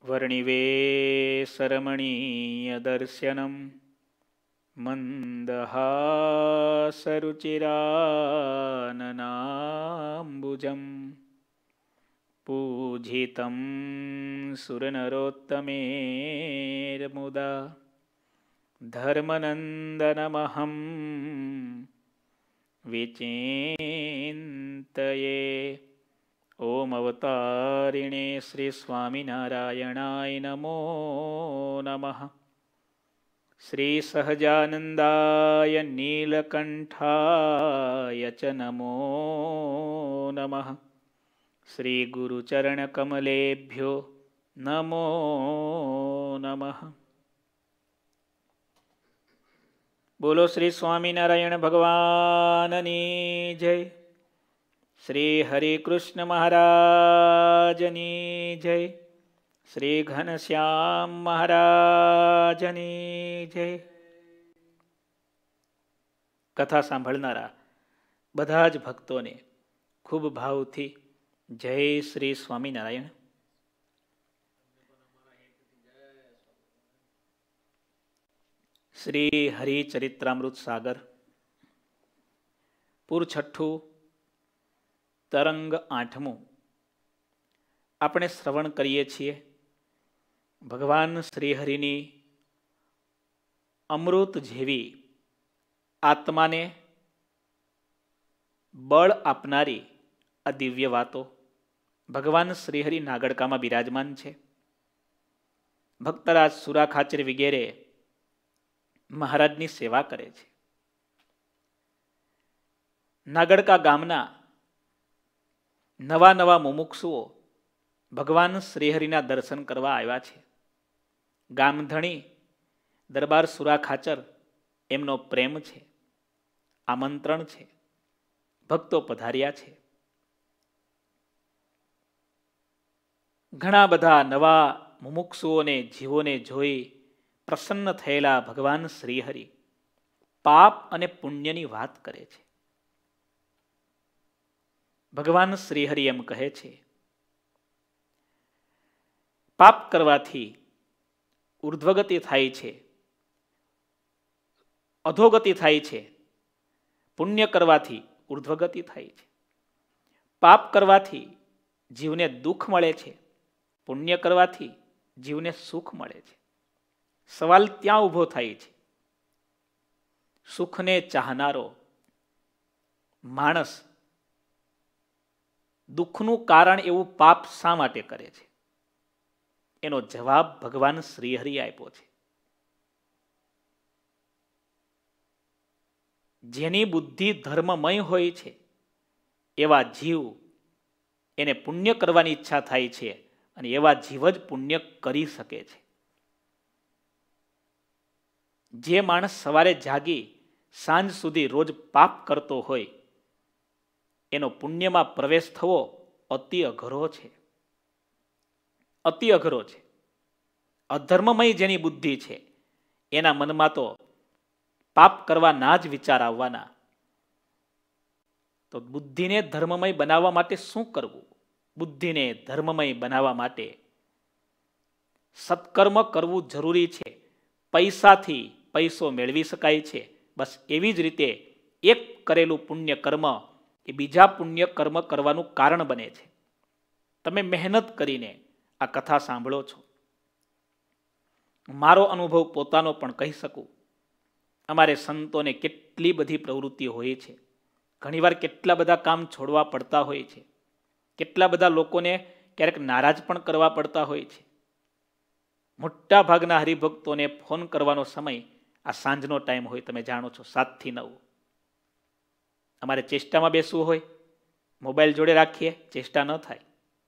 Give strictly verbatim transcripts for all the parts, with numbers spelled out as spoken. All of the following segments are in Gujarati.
વર્ણિવેશરમણીયદર્શનમ મંદહાસરુચિરાનનાંબુજમ પૂજિतं સુરનરોત્તમેર્મુદા ધર્મનંદનમહં વિચિંતયે. ઓમ અવતારિણે શ્રી સ્વામિનારાયણાય નમો નમઃ. શ્રી સહજાનંદાય નીલકંઠાય ચ નમો નમઃ. શ્રી ગુરુચરણકમલેભ્યો નમો નમઃ. બોલો શ્રી સ્વામિનારાયણ ભગવાનની જય. શ્રી હરિકૃષ્ણ મહારાજની જય. શ્રી ઘનશ્યામ મહારાજની જય. કથા સાંભળનારા બધા જ ભક્તોને ખૂબ ભાવથી જય શ્રી સ્વામિનારાયણ. શ્રી હરિચરિત્રામૃત સાગર પૂર છઠ્ઠું, તરંગ આઠમું આપણે શ્રવણ કરીએ છીએ. ભગવાન શ્રીહરિની અમૃત જેવી આત્માને બળ આપનારી આ દિવ્ય વાતો. ભગવાન શ્રીહરિ નાગડકામાં બિરાજમાન છે. ભક્તરાજ સુરાખાચર વગેરે મહારાજની સેવા કરે છે. નાગડકા ગામના નવા નવા મુમુક્ષુઓ ભગવાન શ્રીહરિના દર્શન કરવા આવ્યા છે. ગામધણી દરબાર સુરાખાચર એમનો પ્રેમ છે, આમંત્રણ છે, ભક્તો પધાર્યા છે. ઘણા બધા નવા મુમુક્ષુઓને જીવોને જોઈ પ્રસન્ન થયેલા ભગવાન શ્રીહરિ પાપ અને પુણ્યની વાત કરે છે. ભગવાન શ્રીહરિ એમ કહે છે, પાપ કરવાથી ઉર્ધ્વગતિ થાય છે, અધોગતિ થાય છે. પુણ્ય કરવાથી ઉર્ધ્વગતિ થાય છે. પાપ કરવાથી જીવને દુઃખ મળે છે, પુણ્ય કરવાથી જીવને સુખ મળે છે. સવાલ ત્યાં ઊભો થાય છે, સુખને ચાહનારો માણસ દુઃખનું કારણ એવું પાપ શા માટે કરે છે? એનો જવાબ ભગવાન શ્રીહરિ આપ્યો છે. જેની બુદ્ધિ ધર્મમય હોય છે એવા જીવ એને પુણ્ય કરવાની ઈચ્છા થાય છે અને એવા જીવ જ પુણ્ય કરી શકે છે. જે માણસ સવારે જાગી સાંજ સુધી રોજ પાપ કરતો હોય એનો પુણ્યમાં પ્રવેશ થવો અતિ અઘરો છે, અતિ અઘરો છે. અધર્મમય જેની બુદ્ધિ છે એના મનમાં તો પાપ કરવા ના જ વિચાર આવવાના. તો બુદ્ધિને ધર્મમય બનાવવા માટે શું કરવું? બુદ્ધિને ધર્મમય બનાવવા માટે સત્કર્મ કરવું જરૂરી છે. પૈસાથી પૈસો મેળવી શકાય છે. બસ એવી જ રીતે એક કરેલું પુણ્ય કર્મ એ બીજા પુણ્ય કર્મ કરવાનું કારણ બને છે. તમે મહેનત કરીને આ કથા સાંભળો છો. મારો અનુભવ પોતાનો પણ કહી શકું. અમારે સંતોને કેટલી બધી પ્રવૃત્તિ હોય છે. ઘણીવાર કેટલા બધા કામ છોડવા પડતા હોય છે. કેટલા બધા લોકોને ક્યારેક નારાજ પણ કરવા પડતા હોય છે. મોટા ભાગના હરિભક્તોને ફોન કરવાનો સમય આ સાંજનો ટાઈમ હોય, તમે જાણો છો, સાત થી નવ. અમારે ચેષ્ટામાં બેસવું હોય, મોબાઈલ જોડે રાખીએ, ચેષ્ટા ન થાય.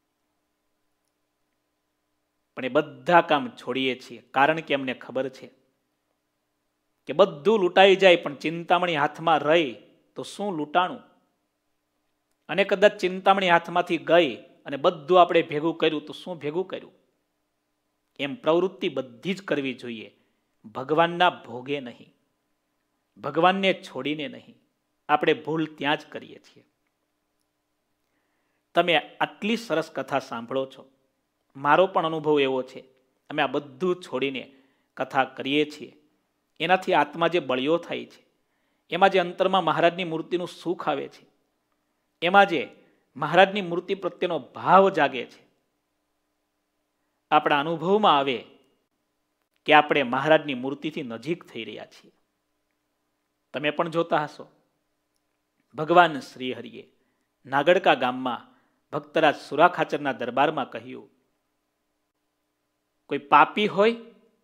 પણ એ બધા કામ છોડીએ છીએ કારણ કે અમને ખબર છે કે બધું લૂંટાઈ જાય પણ ચિંતામણી હાથમાં રહી તો શું લૂંટાણું? અને કદાચ ચિંતામણી હાથમાંથી ગઈ અને બધું આપણે ભેગું કર્યું તો શું ભેગું કર્યું? એમ પ્રવૃત્તિ બધી જ કરવી જોઈએ, ભગવાનના ભોગે નહીં, ભગવાનને છોડીને નહીં. આપણે ભૂલ ત્યાં જ કરીએ છીએ. તમે આટલી સરસ કથા સાંભળો છો, મારો પણ અનુભવ એવો છે. અમે આ બધું છોડીને કથા કરીએ છીએ. એનાથી આત્મા જે બળિયો થાય છે, એમાં જે અંતરમાં મહારાજની મૂર્તિનું સુખ આવે છે, એમાં જે મહારાજની મૂર્તિ પ્રત્યેનો ભાવ જાગે છે, આપણા અનુભવમાં આવે કે આપણે મહારાજની મૂર્તિથી નજીક થઈ રહ્યા છીએ. તમે પણ જોતા હશો, ભગવાન શ્રી હરિએ નાગડકા ગામમાં ભક્તરાજ સુરાખાચરના દરબારમાં કહ્યું, કોઈ પાપી હોય,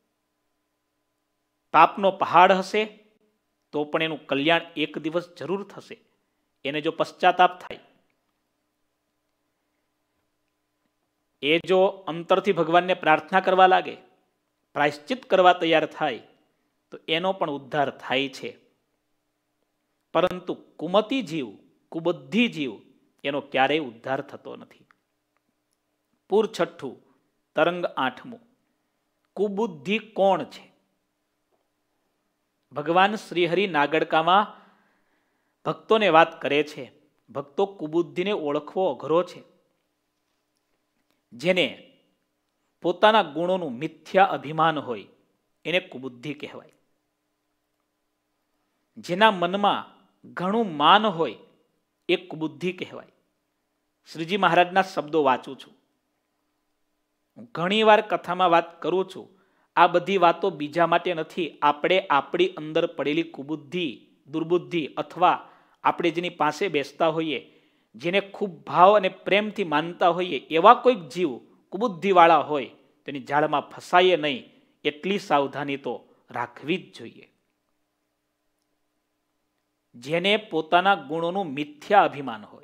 પાપનો પહાડ હશે તો પણ એનું કલ્યાણ એક દિવસ જરૂર થશે. એને જો પશ્ચાતાપ થાય, એ જો અંતરથી ભગવાનને પ્રાર્થના કરવા લાગે, પ્રાયશ્ચિત કરવા તૈયાર થાય, તો એનો પણ ઉદ્ધાર થાય છે. પરંતુ કુમતી જીવ, કુબુદ્ધિ જીવ, એનો ક્યારેય ઉદ્ધાર થતો નથી. પૂર છઠ્ઠું, તરંગ આઠમું. કુબુદ્ધિ કોણ છે? ભગવાન શ્રીહરિ નાગડકામાં ભક્તોને વાત કરે છે. ભક્તો, કુબુદ્ધિને ઓળખવો અઘરો છે. જેને પોતાના ગુણોનું મિથ્યા અભિમાન હોય એને કુબુદ્ધિ કહેવાય. જેના મનમાં ઘણું માન હોય એ કુબુદ્ધિ કહેવાય. શ્રીજી મહારાજના શબ્દો વાંચું છું. હું ઘણી વાર કથામાં વાત કરું છું. આ બધી વાતો બીજા માટે નથી. આપણે આપણી અંદર પડેલી કુબુદ્ધિ, દુર્બુદ્ધિ, અથવા આપણે જેની પાસે બેસતા હોઈએ, જેને ખૂબ ભાવ અને પ્રેમથી માનતા હોઈએ, એવા કોઈક જીવ કુબુદ્ધિવાળા હોય તેની જાળમાં ફસાઈએ નહીં, એટલી સાવધાની તો રાખવી જ જોઈએ. જેને પોતાના ગુણોનું મિથ્યા અભિમાન હોય,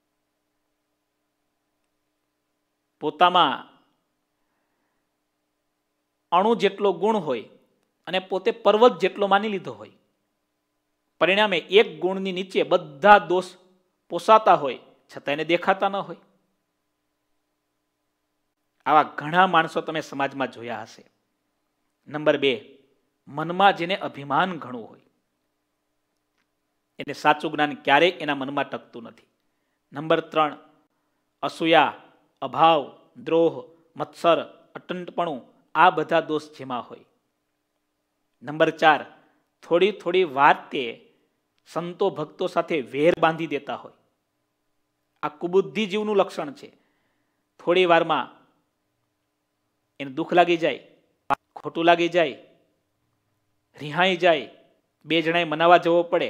પોતામાં અણુ જેટલો ગુણ હોય અને પોતે પર્વત જેટલો માની લીધો હોય, પરિણામે એક ગુણની નીચે બધા દોષ પોસાતા હોય છતાં એને દેખાતા ન હોય. આવા ઘણા માણસો તમે સમાજમાં જોયા હશે. નંબર બે, મનમાં જેને અભિમાન ઘણું હોય, એને સાચું જ્ઞાન ક્યારેય એના મનમાં ટકતું નથી. નંબર ત્રણ, અસૂયા, અભાવ, દ્રોહ, મત્સર, અટંટપણું, આ બધા દોષ જેમાં હોય. નંબર ચાર, થોડી થોડી વાતે સંતો ભક્તો સાથે વેર બાંધી દેતા હોય. આ કુબુદ્ધિ જીવનું લક્ષણ છે. થોડી વારમાં એને દુઃખ લાગી જાય, ખોટું લાગી જાય, રિહાઈ જાય, બે જણાએ મનાવા જવો પડે.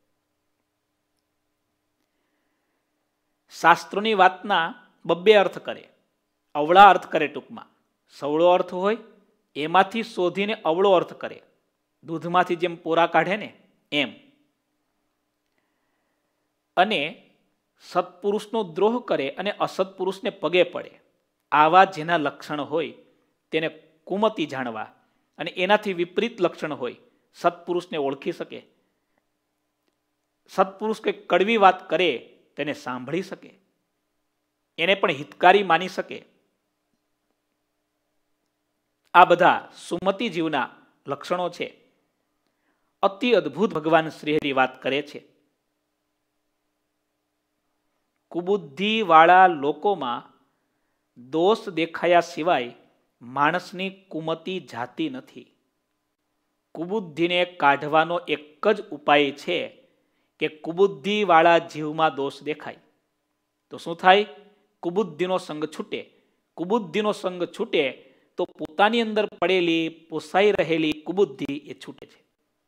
શાસ્ત્રોની વાતના બબ્બે અર્થ કરે, અવળા અર્થ કરે. ટૂંકમાં સવળો અર્થ હોય એમાંથી શોધીને અવળો અર્થ કરે. દૂધમાંથી જેમ પોરા કાઢે ને એમ. અને સત્પુરુષનો દ્રોહ કરે અને અસત્પુરુષને પગે પડે. આવા જેના લક્ષણ હોય તેને કુમતિ જાણવા, અને એનાથી વિપરીત લક્ષણ હોય સત્પુરુષને ઓળખી શકે. સત્પુરુષ કંઈક કડવી વાત કરે તેને સાંભળી શકે, એને પણ હિતકારી માની શકે. આ બધા સુમતિ જીવના લક્ષણો છે. અતિ અદ્ભુત ભગવાન શ્રીહરિ વાત કરે છે. કુબુદ્ધિ વાળા લોકોમાં દોષ દેખાયા સિવાય માણસની કુમતિ જાતી નથી. કુબુદ્ધિને કાઢવાનો એક જ ઉપાય છે કે કુબુદ્ધિ વાળા જીવમાં દોષ દેખાય તો શું થાય? કુબુદ્ધિનો સંગ છૂટે. કુબુદ્ધિનો સંગ છૂટે તો પોતાની અંદર પડેલી પોસાઈ રહેલી કુબુદ્ધિ એ છૂટે છે.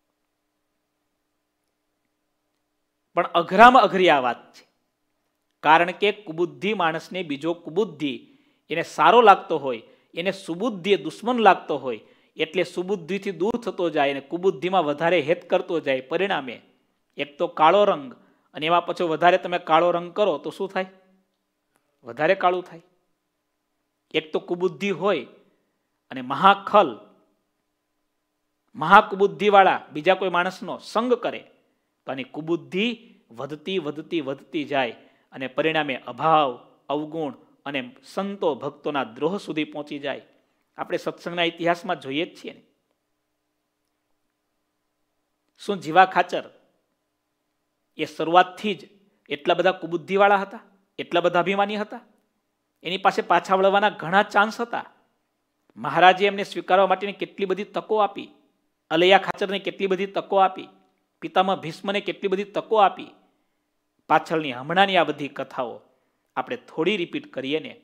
પણ અઘરામાં અઘરી આ વાત છે. કારણ કે કુબુદ્ધિ માણસને બીજો કુબુદ્ધિ એને સારો લાગતો હોય, એને સુબુદ્ધિ એ દુશ્મન લાગતો હોય, એટલે સુબુદ્ધિથી દૂર થતો જાય અને કુબુદ્ધિમાં વધારે હેત કરતો જાય. પરિણામે એક તો કાળો રંગ, અને એમાં પછી વધારે તમે કાળો રંગ કરો તો શું થાય? વધારે કાળું થાય. એક તો કુબુદ્ધિ હોય અને મહાખલ, મહાકુબુદ્ધિવાળા બીજા કોઈ માણસનો સંગ કરે તો આની કુબુદ્ધિ વધતી વધતી વધતી જાય અને પરિણામે અભાવ, અવગુણ અને સંતો ભક્તોના દ્રોહ સુધી પહોંચી જાય. આપણે સત્સંગના ઇતિહાસમાં જોઈએ જ છીએ ને. શું જીવા ખાચર એ શરૂઆતથી જ એટલા બધા કુબુદ્ધિવાળા હતા? એટલા બધા અભિમાની હતા? એની પાસે પાછા વળવાના ઘણા ચાન્સ હતા. મહારાજે એમને સ્વીકારવા માટેની કેટલી બધી તકો આપી, અલૈયા ખાચરને કેટલી બધી તકો આપી, પિતામહ ભીષ્મને કેટલી બધી તકો આપી. પાછળની હમણાંની આ બધી કથાઓ આપણે થોડી રિપીટ કરીએ ને,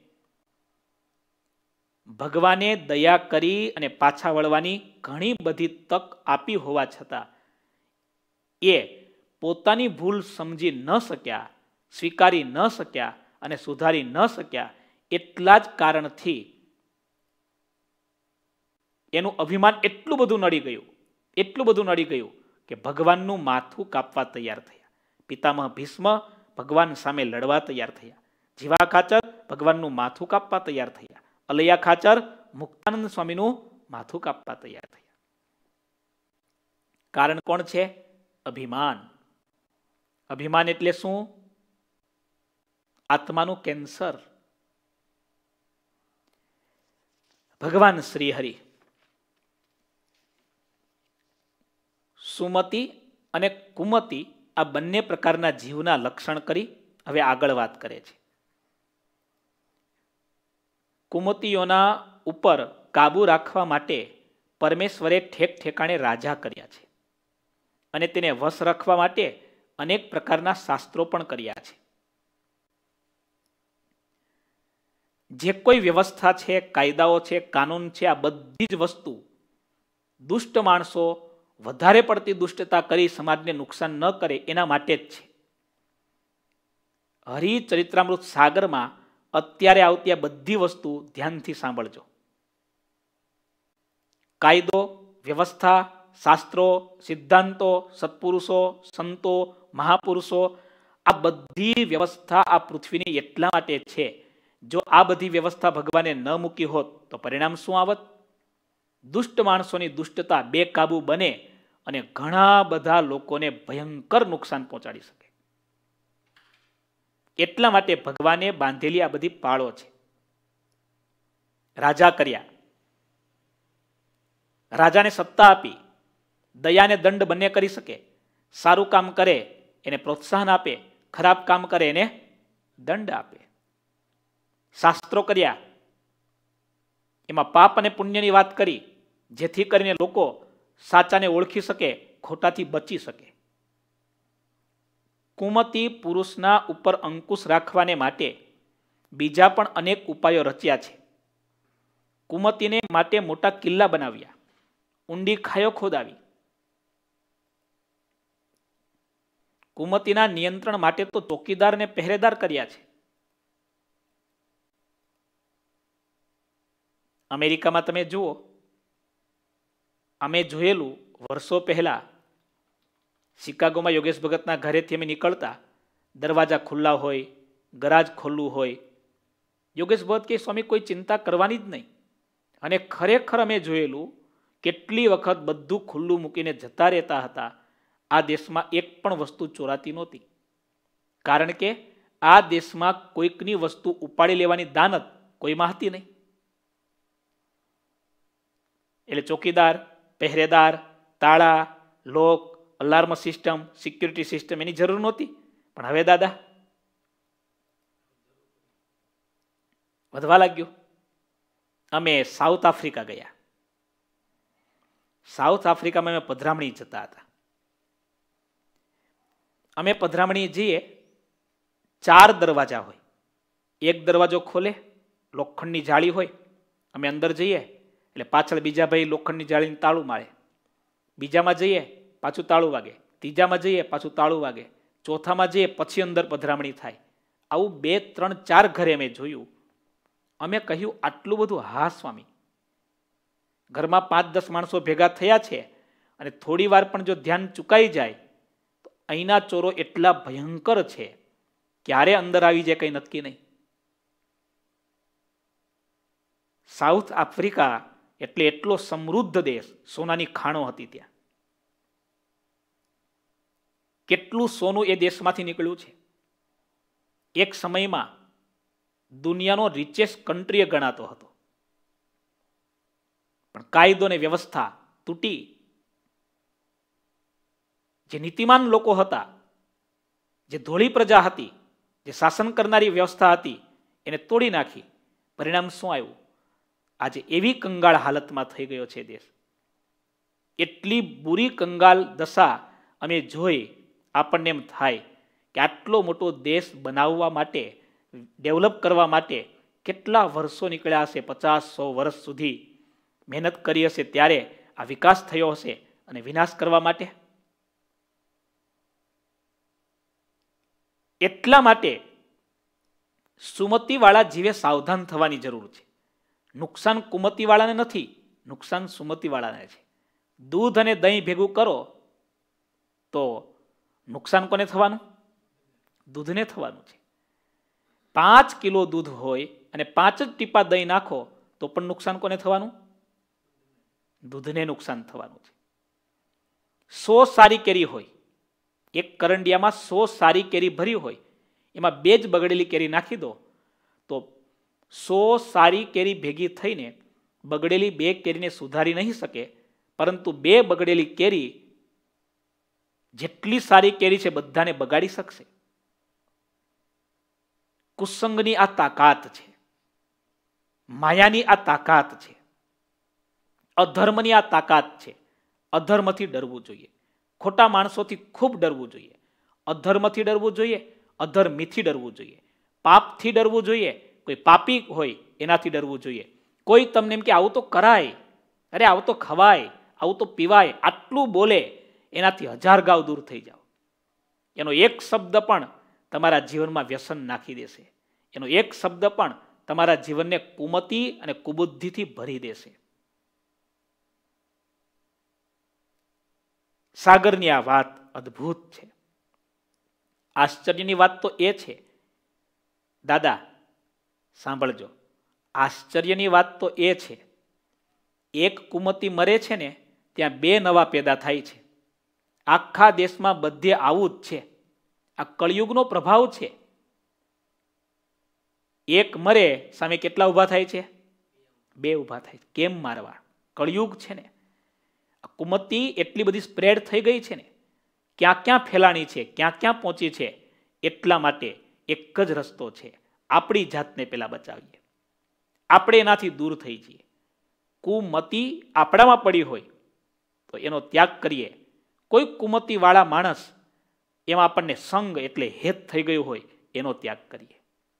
ભગવાને દયા કરી અને પાછા વળવાની ઘણી બધી તક આપી હોવા છતાં એ પોતાની ભૂલ સમજી ન શક્યા, સ્વીકારી ન શક્યા અને સુધારી ન શક્યા. એટલા જ કારણથી એનું અભિમાન એટલું બધું નડી ગયું, એટલું બધું નડી ગયું કે ભગવાનનું માથું કાપવા તૈયાર થયા. પિતામહ ભીષ્મ ભગવાન સામે લડવા તૈયાર થયા. જીવા ખાચર ભગવાનનું માથું કાપવા તૈયાર થયા. અલૈયા ખાચર મુક્તાનંદ સ્વામીનું માથું કાપવા તૈયાર થયા. કારણ કોણ છે? અભિમાન. અભિમાન એટલે શું? આત્માનું કેન્સર. ભગવાન શ્રી હરિ સુમતિ અને કુમતિ આ બંને પ્રકારના જીવના લક્ષણ કરી હવે આગળ વાત કરે છે. કુમતિઓના ઉપર કાબુ રાખવા માટે પરમેશ્વરે ઠેક ઠેકાણે રાજા કર્યા છે અને તેને વશ રાખવા માટે અનેક પ્રકારના શાસ્ત્રો પણ કર્યા છે. જે કોઈ વ્યવસ્થા છે, કાયદાઓ છે, કાનૂન છે, આ બધી જ વસ્તુ દુષ્ટ માણસો વધારે પડતી દુષ્ટતા કરી સમાજને નુકસાન ન કરે એના માટે જ છે. હરિચરિત્રામૃત સાગરમાં અત્યારે આવતી આ બધી વસ્તુ ધ્યાનથી સાંભળજો. કાયદો, વ્યવસ્થા, શાસ્ત્રો, સિદ્ધાંતો, સત્પુરુષો, સંતો, મહાપુરુષો, આ બધી વ્યવસ્થા આ પૃથ્વીની એટલા માટે છે. જો આ બધી વ્યવસ્થા ભગવાને ન મૂકી હોત તો પરિણામ શું આવત? દુષ્ટ માણસોની દુષ્ટતા બેકાબુ બને અને ઘણા બધા લોકોને ભયંકર નુકસાન પહોંચાડી શકે. એટલા માટે ભગવાને બાંધેલી આ બધી પાળો છે. રાજા કર્યા, રાજાને સત્તા આપી, દયાને દંડ બંને કરી શકે. સારું કામ કરે એને પ્રોત્સાહન આપે, ખરાબ કામ કરે એને દંડ આપે. શાસ્ત્રો કર્યા, એમાં પાપ અને પુણ્યની વાત કરી, જેથી કરીને લોકો સાચાને ઓળખી શકે, ખોટાથી બચી શકે. કુમતિ પુરુષના ઉપર અંકુશ રાખવાને માટે બીજા પણ અનેક ઉપાયો રચ્યા છે. કુમતિને માટે મોટા કિલ્લા બનાવ્યા, ઊંડી ખાયો ખોદાવી. કુમતિના નિયંત્રણ માટે તો ચોકીદાર ને પહેરેદાર કર્યા છે. અમેરિકામાં તમે જુઓ, અમે જોયેલું વર્ષો પહેલા શિકાગોમાં યોગેશ ભગતના ઘરેથી અમે નીકળતા, દરવાજા ખુલ્લા હોય, ગરાજ ખુલ્લું હોય. યોગેશ ભગત કે સ્વામી કોઈ ચિંતા કરવાની જ નહીં. અને ખરેખર અમે જોયેલું કેટલી વખત બધું ખુલ્લું મૂકીને જતા રહેતા હતા. આ દેશમાં એક પણ વસ્તુ ચોરાતી નહોતી. કારણ કે આ દેશમાં કોઈકની વસ્તુ ઉપાડી લેવાની દાનત કોઈમાં હતી નહીં. એટલે ચોકીદાર, પહેરેદાર, તાળા, lock, alarm system, security system એની જરૂર નહોતી. પણ હવે દાદા વધવા લાગ્યું. અમે સાઉથ આફ્રિકા ગયા. સાઉથ આફ્રિકામાં અમે પધરામણી જતા હતા. અમે પધરામણી જઈએ, ચાર દરવાજા હોય. એક દરવાજો ખોલે, લોખંડની જાળી હોય, અમે અંદર જઈએ એટલે પાછળ બીજા ભાઈ લોખંડની જાળીને તાળું મારે. બીજામાં જઈએ પાછું તાળું વાગે, ત્રીજામાં જઈએ પાછું તાળું વાગે, ચોથામાં જઈએ પછી અંદર પધરામણી થાય. આવું બે ત્રણ ચાર ઘરે અમે જોયું. અમે કહ્યું આટલું બધું? હા સ્વામી, ઘરમાં પાંચ દસ માણસો ભેગા થયા છે અને થોડી વાર પણ જો ધ્યાન ચૂકાઈ જાય તો અહીંના ચોરો એટલા ભયંકર છે, ક્યારે અંદર આવી જાય કંઈ નક્કી નહીં. સાઉથ આફ્રિકા એટલે એટલો સમૃદ્ધ દેશ, સોનાની ખાણો હતી ત્યાં. કેટલું સોનું એ દેશમાંથી નીકળ્યું છે. એક સમયમાં દુનિયાનો રિચેસ્ટ કન્ટ્રી ગણાતો હતો. પણ કાયદો ને વ્યવસ્થા તૂટી. જે નીતિમાન લોકો હતા, જે ધોળી પ્રજા હતી, જે શાસન કરનારી વ્યવસ્થા હતી, એને તોડી નાખી. પરિણામ શું આવ્યું? આજે એવી કંગાળ હાલતમાં થઈ ગયો છે દેશ. એટલી બુરી કંગાલ દશા અમે જોઈ, આપણને એમ થાય કે આટલો મોટો દેશ બનાવવા માટે, ડેવલપ કરવા માટે કેટલા વર્ષો નીકળ્યા હશે, પચાસ સો વર્ષ સુધી મહેનત કરી હશે, ત્યારે આ વિકાસ થયો હશે. અને વિનાશ કરવા માટે, એટલા માટે સુમતિવાળા જીવે સાવધાન થવાની જરૂર છે. નુકસાન કુમતિવાળાને નથી, નુકસાન સુમતિવાળાને છે. દૂધ અને દહીં ભેગું કરો તો નુકસાન કોને થવાનું? દૂધને થવાનું છે. પાંચ કિલો દૂધ હોય અને પાંચ જ ટીપા દહીં નાખો તો પણ નુકસાન કોને થવાનું? દૂધને નુકસાન થવાનું છે. સો સારી કેરી હોય, એક કરંડિયામાં સો સારી કેરી ભરી હોય, એમાં બે જ બગડેલી કેરી નાખી દો તો સો સારી કેરી ભેગી થઈને બગડેલી બે કેરીને સુધારી નહીં શકે, પરંતુ બે બગડેલી કેરી જેટલી સારી કેરી છે બધાને બગાડી શકશે. કુસંગની આ તાકાત છે, માયાની આ તાકાત છે, અધર્મની આ તાકાત છે. અધર્મથી ડરવું જોઈએ, ખોટા માણસોથી ખૂબ ડરવું જોઈએ, અધર્મથી ડરવું જોઈએ, અધર્મીથી ડરવું જોઈએ, પાપથી ડરવું જોઈએ, કોઈ પાપી હોય એનાથી ડરવું જોઈએ. કોઈ તમને એમ કે આવું તો કરાય, અરે આવું તો ખવાય, આવું તો પીવાય, આટલું બોલે, એનાથી હજાર ગાવ દૂર થઈ જાઓ. એનો એક શબ્દ પણ તમારા જીવનમાં વ્યસન નાખી દેશે. એનો એક શબ્દ પણ તમારા જીવનને કુમતિ અને કુબુદ્ધિથી ભરી દેશે. સાગરની આ વાત અદ્ભુત છે. આશ્ચર્યની વાત તો એ છે, દાદા સાંભળજો, આશ્ચર્યની વાત તો એ છે, એક કુમતિ મરે છે ને ત્યાં બે નવા પેદા થાય છે. આખા દેશમાં બધે આવું જ છે. આ કળિયુગનો પ્રભાવ છે. એક મરે સામે કેટલા ઊભા થાય છે? બે ઊભા થાય છે. કેમ મારવા? કળિયુગ છે ને. કુમતિ એટલી બધી સ્પ્રેડ થઈ ગઈ છે ને, ક્યાં ક્યાં ફેલાણી છે, ક્યાં ક્યાં પહોંચી છે. એટલા માટે એક જ રસ્તો છે, આપણી જાતને પેલા બચાવીએ, આપણે એનાથી દૂર થઈ જઈએ. કુમતિ આપણામાં પડી હોય તો એનો ત્યાગ કરીએ. કોઈ કુમતિ વાળા માણસ એમાં આપણને સંગ એટલે હેત થઈ ગયું હોય, એનો ત્યાગ કરીએ.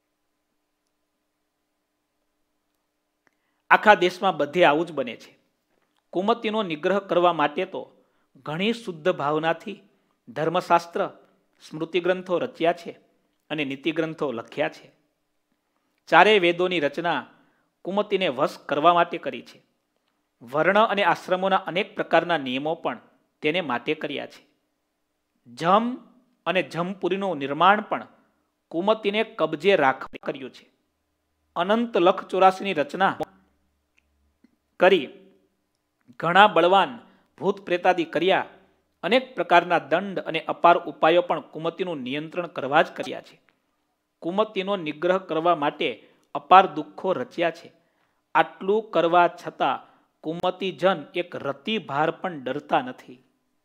આખા દેશમાં બધે આવું જ બને છે. કુમતિનો નિગ્રહ કરવા માટે તો ઘણી શુદ્ધ ભાવનાથી ધર્મશાસ્ત્ર, સ્મૃતિ ગ્રંથો રચ્યા છે અને નીતિ ગ્રંથો લખ્યા છે. ચારેય વેદોની રચના કુમતિને વશ કરવા માટે કરી છે. વર્ણ અને આશ્રમોના અનેક પ્રકારના નિયમો પણ તેને માટે કર્યા છે. જમ અને જમપુરીનું નિર્માણ પણ કુમતિને કબજે રાખવા કર્યું છે. અનંત લખ ચોરાસીની રચના કરી, ઘણા બળવાન ભૂત પ્રેતાદિ કર્યા, અનેક પ્રકારના દંડ અને અપાર ઉપાયો પણ કુમતિનું નિયંત્રણ કરવા જ કર્યા છે. કુમતિનો નિગ્રહ કરવા માટે અપાર દુઃખો રચ્યા છે. આટલું કરવા છતાં કુમતિજન એક રતિભાર પણ ડરતા નથી.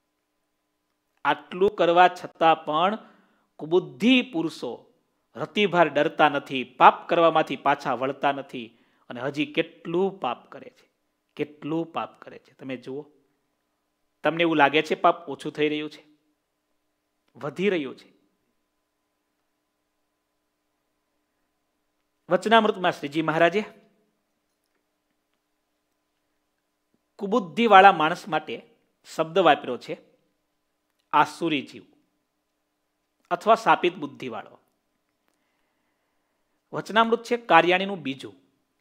આટલું કરવા છતાં પણ કુબુદ્ધિ પુરુષો રતિભાર ડરતા નથી, પાપ કરવામાંથી પાછા વળતા નથી, અને હજી કેટલું પાપ કરે છે, કેટલું પાપ કરે છે. તમે જુઓ, તમને એવું લાગે છે પાપ ઓછું થઈ રહ્યું છે? વધી રહ્યું છે. વચનામૃતમાં શ્રીજી મહારાજે કુબુદ્ધિ વાળા માણસ માટે શબ્દ વાપર્યો છે, આસુરી જીવ અથવા શાપિત બુદ્ધિ વાળો. વચનામૃત છે કાર્યાણીનું બીજું.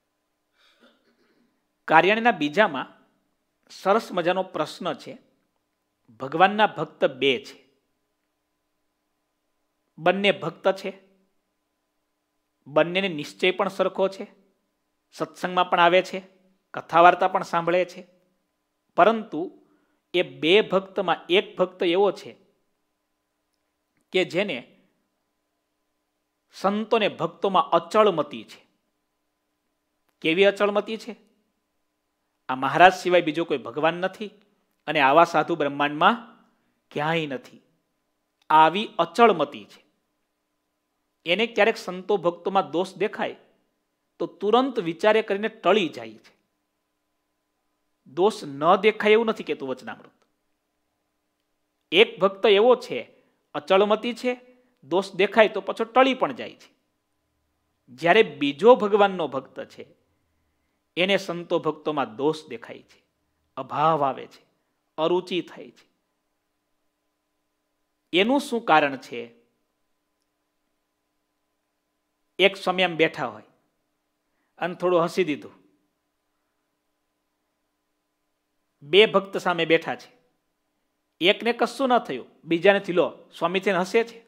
કાર્યાણીના બીજામાં સરસ મજાનો પ્રશ્ન છે. ભગવાનના ભક્ત બે છે, બંને ભક્ત છે, બંનેને નિશ્ચય પણ સરખો છે, સત્સંગમાં પણ આવે છે, કથા વાર્તા પણ સાંભળે છે. પરંતુ એ બે ભક્તમાં એક ભક્ત એવો છે કે જેને સંતોને ભક્તોમાં અચળમતી છે. કેવી અચળમતી છે? આ મહારાજ સિવાય બીજો કોઈ ભગવાન નથી અને આવા સાધુ બ્રહ્માંડમાં ક્યાંય નથી. આવી અચળમતી છે. એને ક્યારેક સંતો ભક્તોમાં દોષ દેખાય તો તુરંત વિચારે કરીને ટળી જાય છે. દોષ ન દેખાય એવું નથી કહેતું વચનામૃત. એક ભક્ત એવો છે, અચળમતી છે, દોષ દેખાય તો પાછો ટળી પણ જાય છે. જ્યારે બીજો ભગવાનનો ભક્ત છે એને સંતો ભક્તોમાં દોષ દેખાય છે, અભાવ આવે છે, અરુચિ થાય છે. એનું શું કારણ છે? એક સમય એમ બેઠા હોય અને થોડું હસી દીધું. બે ભક્ત સામે બેઠા છે, એકને કશું ન થયું, બીજાને થી લો સ્વામી થઈને હસે છે.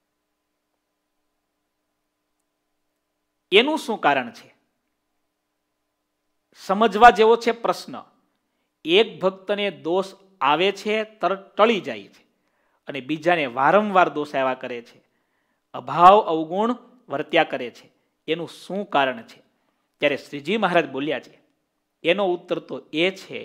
એનું શું કારણ છે? સમજવા જેવો છે પ્રશ્ન. એક ભક્તને દોષ આવે છે તરત ટળી જાય છે અને બીજાને વારંવાર દોષ આવ્યા કરે છે, અભાવ અવગુણ વર્ત્યા કરે છે. એનું શું કારણ છે? ત્યારે શ્રીજી મહારાજ બોલ્યા છે, એનો ઉત્તર તો એ છે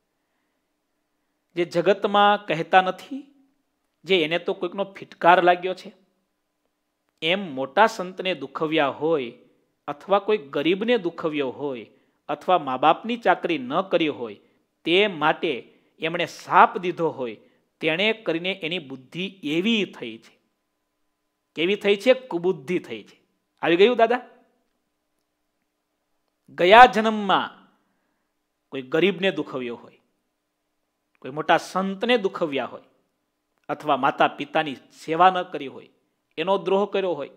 જે જગતમાં કહેતા નથી, જે એને તો કોઈકનો ફિટકાર લાગ્યો છે. એમ મોટા સંતને દુખવ્યા હોય, અથવા કોઈ ગરીબને દુખવ્યો હોય, અથવા મા બાપની ચાકરી ન કરી હોય, તે માટે એમણે શાપ દીધો હોય, તેણે કરીને એની બુદ્ધિ એવી થઈ છે. કેવી થઈ છે? કુબુદ્ધિ થઈ છે. આવી ગયું દાદા? ગયા જન્મમાં કોઈ ગરીબને દુખવ્યો હોય, કોઈ મોટા સંતને દુખવ્યા હોય, અથવા માતા પિતાની સેવા ન કરી હોય, એનો દ્રોહ કર્યો હોય,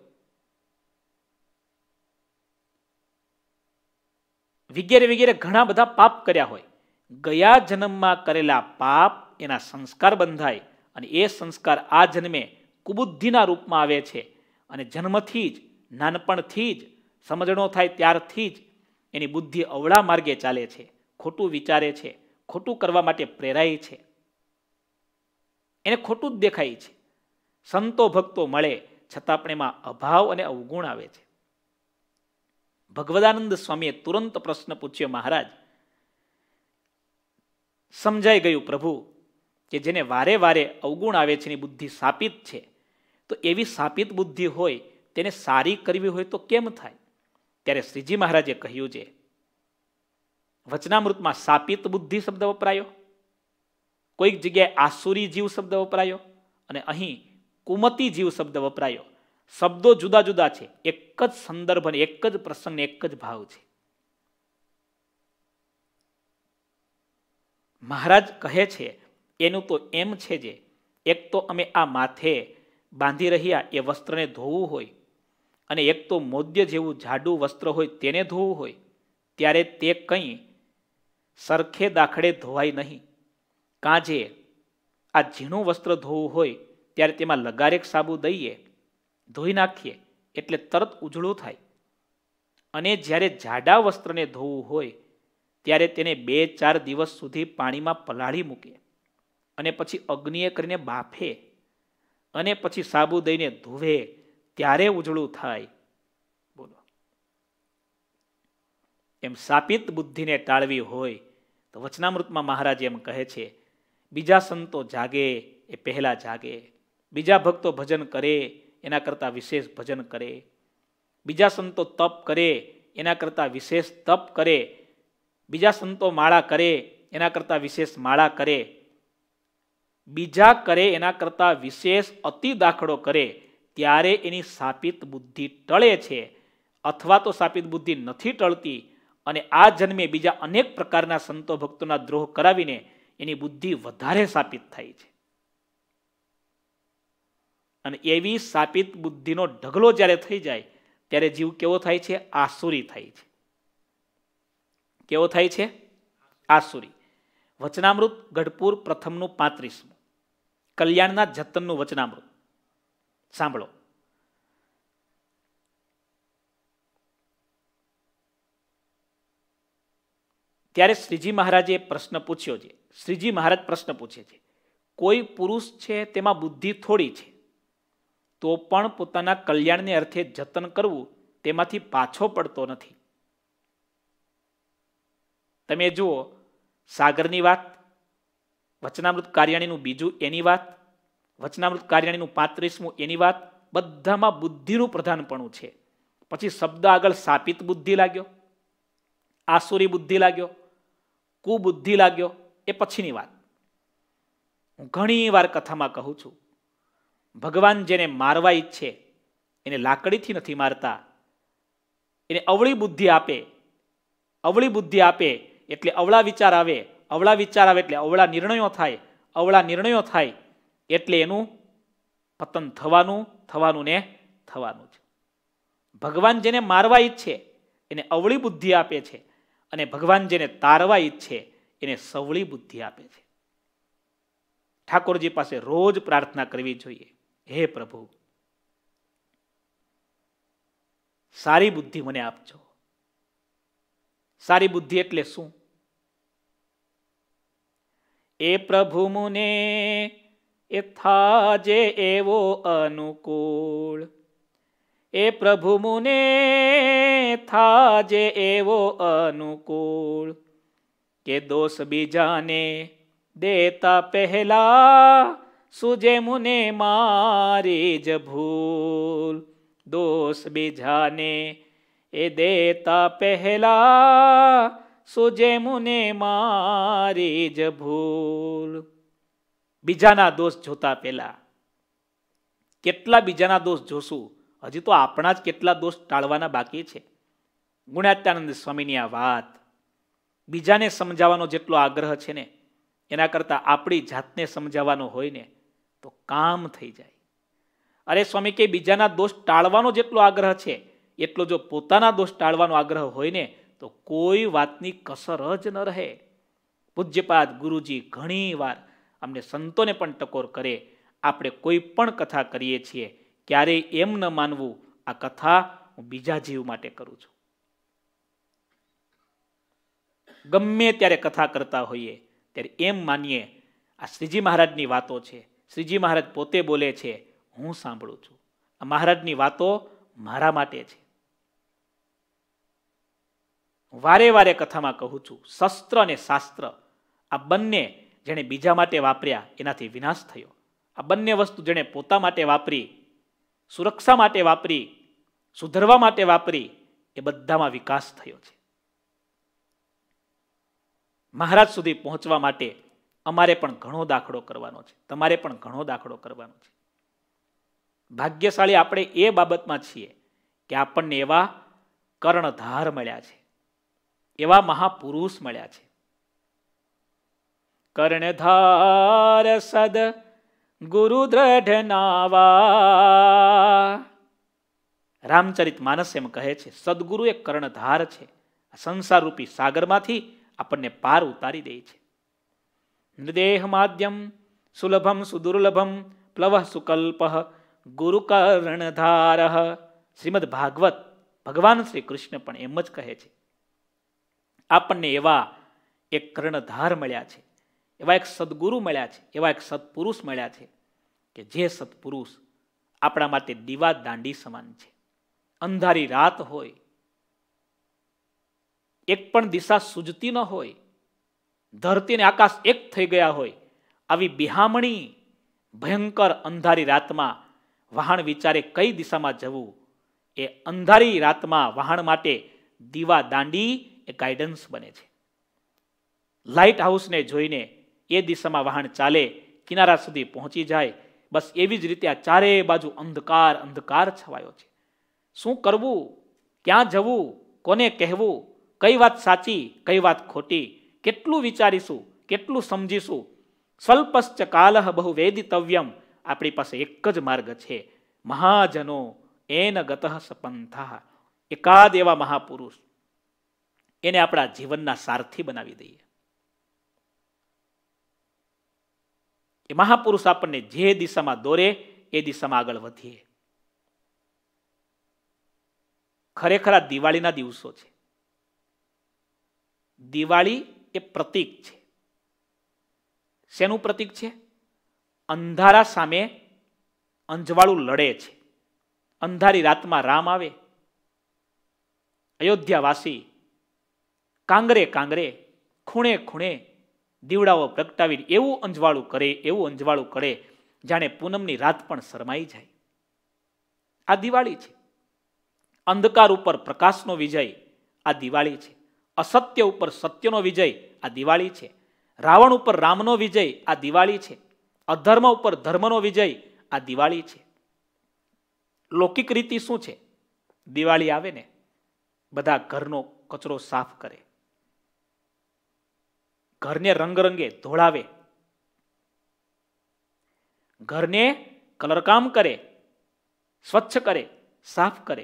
વગેરે વગેરે ઘણા બધા પાપ કર્યા હોય. ગયા જન્મમાં કરેલા પાપ એના સંસ્કાર બંધાય અને એ સંસ્કાર આ જન્મે કુબુદ્ધિના રૂપમાં આવે છે. અને જન્મથી જ, નાનપણથી જ, સમજણો થાય ત્યારથી જ એની બુદ્ધિ અવળા માર્ગે ચાલે છે, ખોટું વિચારે છે, ખોટું કરવા માટે પ્રેરાય છે, એને ખોટું જ દેખાય છે. સંતો ભક્તો મળે છતાં પણ એમાં અભાવ અને અવગુણ આવે છે. ભગવદાનંદ સ્વામીએ તુરંત પ્રશ્ન પૂછ્યો, મહારાજ સમજાઈ ગયું પ્રભુ કે જેને વારે વારે અવગુણ આવે છે એની બુદ્ધિ શાપિત છે, તો એવી શાપિત બુદ્ધિ હોય તેને સારી કરવી હોય તો કેમ થાય? ત્યારે શ્રીજી મહારાજે કહ્યું છે, વચનામૃતમાં શાપિત બુદ્ધિ શબ્દ વપરાયો, કોઈક જગ્યાએ આસુરી જીવ શબ્દ વપરાયો અને અહીં કુમતી જીવ શબ્દ વપરાયો. શબ્દો જુદા જુદા છે, એક જ સંદર્ભ અને એક જ પ્રસંગ, એક જ ભાવ છે. મહારાજ કહે છે એનું તો એમ છે જે એક તો અમે આ માથે બાંધી રહ્યા એ વસ્ત્રને ધોવું હોય અને એક તો મોદ્ય જેવું જાડું વસ્ત્ર હોય તેને ધોવું હોય, ત્યારે તે કંઈ સરખે દાખડે ધોવાય નહીં. કાંજે આ ઝીણું વસ્ત્ર ધોવું હોય ત્યારે તેમાં લગારેક સાબુ દઈએ, ધોઈ નાખીએ એટલે તરત ઉજળું થાય. અને જ્યારે જાડા વસ્ત્રને ધોવું હોય ત્યારે તેને બે ચાર દિવસ સુધી પાણીમાં પલાળી મૂકે અને પછી અગ્નિએ કરીને બાફે અને પછી સાબુ દઈને ધોવે, ત્યારે ઉજળું થાય. બોલો, એમ શાપિત બુદ્ધિને ટાળવી હોય તો વચનામૃતમાં મહારાજ એમ કહે છે, બીજા સંતો જાગે એ પહેલા જાગે, બીજા ભક્તો ભજન કરે એના કરતાં વિશેષ ભજન કરે, બીજા સંતો તપ કરે એના કરતાં વિશેષ તપ કરે, બીજા સંતો માળા કરે એના કરતાં વિશેષ માળા કરે, બીજા કરે એના કરતાં વિશેષ અતિ દાખલો કરે, ત્યારે એની શાપિત બુદ્ધિ ટળે છે. અથવા તો શાપિત બુદ્ધિ નથી ટળતી અને આ જન્મે બીજા અનેક પ્રકારના સંતો ભક્તોના દ્રોહ કરાવીને એની બુદ્ધિ વધારે શાપિત થાય છે. અને એવી શાપિત બુદ્ધિનો ઢગલો જ્યારે થઈ જાય ત્યારે જીવ કેવો થાય છે? આસુરી થાય છે. કેવો થાય છે? આસુરી. વચનામૃત ગઢપુર પ્રથમનું પાંત્રીસમું, કલ્યાણના જતનનું વચનામૃત સાંભળો. ત્યારે શ્રીજી મહારાજે પ્રશ્ન પૂછ્યો છે. શ્રીજી મહારાજ પ્રશ્ન પૂછે છે, કોઈ પુરુષ છે તેમાં બુદ્ધિ થોડી છે તો પણ પોતાના કલ્યાણને અર્થે જતન કરવું તેમાંથી પાછો પડતો નથી. તમે જુઓ, સાગરની વાત, વચનામૃત કાર્યાણીનું બીજું એની વાત, વચનામૃત કાર્યાણીનું પાંત્રીસમું એની વાત, બધામાં બુદ્ધિનું પ્રધાનપણું છે. પછી શબ્દ આગળ સાપિત બુદ્ધિ લાગ્યો, આસુરી બુદ્ધિ લાગ્યો, કુબુદ્ધિ લાગ્યો, એ પછીની વાત. હું ઘણી વાર કથામાં કહું છું, ભગવાન જેને મારવા ઈચ્છે એને લાકડીથી નથી મારતા, એને અવળી બુદ્ધિ આપે. અવળી બુદ્ધિ આપે એટલે અવળા વિચાર આવે, અવળા વિચાર આવે એટલે અવળા નિર્ણયો થાય, અવળા નિર્ણયો થાય એટલે એનું પતન થવાનું થવાનું ને થવાનું છે. ભગવાન જેને મારવા ઈચ્છે એને અવળી બુદ્ધિ આપે છે, અને ભગવાન જેને તારવા ઈચ્છે એને સવળી બુદ્ધિ આપે છે. ઠાકોરજી પાસે રોજ પ્રાર્થના કરવી જોઈએ, હે પ્રભુ સારી બુદ્ધિ મને આપજો. સારી બુદ્ધિ એટલે શું? એ પ્રભુ મુને એ થાજે એવો અનુકૂળ, એ પ્રભુ મુને થાજે એવો અનુકૂળ, કે દોષ બીજાને દેતા પહેલા સુજે મુને મારી જ ભૂલ. દોષ બીજાને એ દેતા પહેલા સુજે મુને મારી જ ભૂલ. બીજાના દોષ જોતા પહેલા કેટલા બીજાના દોષ જોશું? હજી તો આપણા જ કેટલા દોષ ટાળવાના બાકી છે. ગુણાત્યાનંદ સ્વામીની આ વાત, બીજાને સમજાવવાનો જેટલો આગ્રહ છે ને એના કરતાં આપણી જાતને સમજાવવાનો હોય ને તો કામ થઈ જાય. અરે સ્વામી કે બીજાના દોષ ટાળવાનો જેટલો આગ્રહ છે એટલો જો પોતાના દોષ ટાળવાનો આગ્રહ હોય ને તો કોઈ વાતની કસર જ ન રહે. પૂજ્યપાદ ગુરુજી ઘણી વાર અમને સંતોને પણ ટકોર કરે, આપણે કોઈ પણ કથા કરીએ છીએ ક્યારેય એમ ન માનવું આ કથા હું બીજા જીવ માટે કરું છું. ગમે ત્યારે કથા કરતા હોઈએ ત્યારે એમ માનીએ આ શ્રીજી મહારાજની વાતો છે, શ્રીજી મહારાજ પોતે બોલે છે, હું સાંભળું છું, આ મહારાજની વાતો મારા માટે છે. વારે વારે કથામાં કહું છું, શસ્ત્ર અને શાસ્ત્ર આ બંને જેણે બીજા માટે વાપર્યા એનાથી વિનાશ થયો. આ બંને વસ્તુ જેણે પોતા માટે વાપરી, સુરક્ષા માટે વાપરી, સુધરવા માટે વાપરી, એ બધામાં વિકાસ થયો છે. મહારાજ સુધી પહોંચવા માટે અમારે પણ ઘણો દાખલો કરવાનો છે, તમારે પણ ઘણો દાખલો કરવાનો છે. ભાગ્યશાળી આપણે એ બાબતમાં છીએ કે આપણને એવા કર્ણધાર મળ્યા છે, એવા મહાપુરુષ મળ્યા છે. કર્ણધાર સદ ગુરુ દ્રઢ નાવા. રામચરિત માનસ એમ કહે છે, સદગુરુ એ કર્ણધાર છે, સંસાર રૂપી સાગરમાંથી આપણને પાર ઉતારી દે છે. નૃદેહ માધ્યમ સુલભમ સુદુર્લભમ પ્લવ સુકલ્પ ગુરુ કર્ણધાર. શ્રીમદ ભાગવત ભગવાન શ્રી કૃષ્ણ પણ એમ જ કહે છે. આપણને એવા એક કર્ણધાર મળ્યા છે, એવા એક સદગુરુ મળ્યા છે, એવા એક સત્પુરુષ મળ્યા છે કે જે સત્પુરુષ આપણા માટે દીવા દાંડી સમાન છે. અંધારી રાત હોય, એક પણ દિશા સૂજતી ન હોય, ધરતી અને આકાશ એક થઈ ગયા હોય, આવી બિહામણી ભયંકર અંધારી રાતમાં વહાણ વિચારે કઈ દિશામાં જવું, એ અંધારી રાતમાં વહાણ માટે દીવા દાંડી એ ગાઈડન્સ બને છે. લાઇટ હાઉસને જોઈને એ દિશામાં વહાણ ચાલે, કિનારા સુધી પહોંચી જાય. બસ એવી જ રીતે આ ચારે બાજુ અંધકાર અંધકાર છવાયો છે. શું કરવું, ક્યાં જવું, કોને કહેવું, કઈ વાત સાચી કઈ વાત ખોટી, કેટલું વિચારીશું, કેટલું સમજીશું. સ્વલ્પશ્ચ કાલઃ બહુ વેદિતવ્યમ. આપણી પાસે એક જ માર્ગ છે, મહાજનો એન ગતઃ સપંથઃ. એકાદ એવા મહાપુરુષ, એને આપણા જીવનના સારથી બનાવી દઈએ. એ મહાપુરુષ આપણને જે દિશામાં દોરે એ દિશામાં આગળ વધીએ. ખરેખર આ દિવાળીના દિવસો છે. દિવાળી એ પ્રતીક છે. શેનું પ્રતીક છે? અંધારા સામે અંજવાળું લડે છે. અંધારી રાતમાં રામ આવે, અયોધ્યાવાસી કાંગરે કાંગરે ખૂણે ખૂણે દીવડાઓ પ્રગટાવી એવું અંજવાળું કરે, એવું અંજવાળું કરે જાણે પૂનમની રાત પણ શરમાઈ જાય. આ દિવાળી છે. અંધકાર ઉપર પ્રકાશનો વિજય આ દિવાળી છે. અસત્ય ઉપર સત્યનો વિજય આ દિવાળી છે. રાવણ ઉપર રામનો વિજય આ દિવાળી છે. અધર્મ ઉપર ધર્મનો વિજય આ દિવાળી છે. લૌકિક રીતિ શું છે? દિવાળી આવે ને બધા ઘરનો કચરો સાફ કરે, ઘરને રંગરંગે ધોળાવે, ઘરને કલરકામ કરે, સ્વચ્છ કરે, સાફ કરે.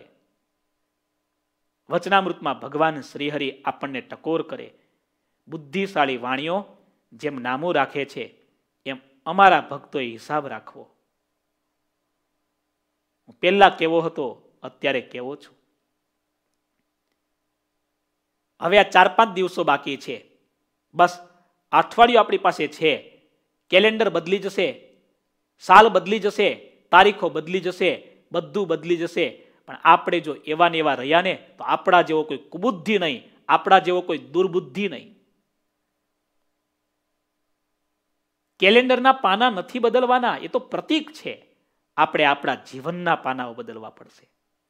વચનામૃતમાં ભગવાન શ્રીહરિ આપણને ટકોર કરે. બુદ્ધિશાળી વાણીઓ જેમ નામું રાખે છે એમ અમારા ભક્તોએ હિસાબ રાખવો. હું પહેલા કેવો હતો, અત્યારે કેવો છું. હવે આ ચાર પાંચ દિવસો બાકી છે, બસ અઠવાડિયું આપણી પાસે છે. કેલેન્ડર બદલી જશે, સાલ બદલી જશે, તારીખો બદલી જશે, બધું બદલી જશે. પણ આપણે જો એવા ને એવા રહ્યા ને તો આપણા જેવો કોઈ કુબુદ્ધિ નહીં, આપણા જેવો કોઈ દુર્બુદ્ધિ નહીં. કેલેન્ડરના પાના નથી બદલવાના, એ તો પ્રતીક છે. આપણે આપણા જીવનના પાનાઓ બદલવા પડશે.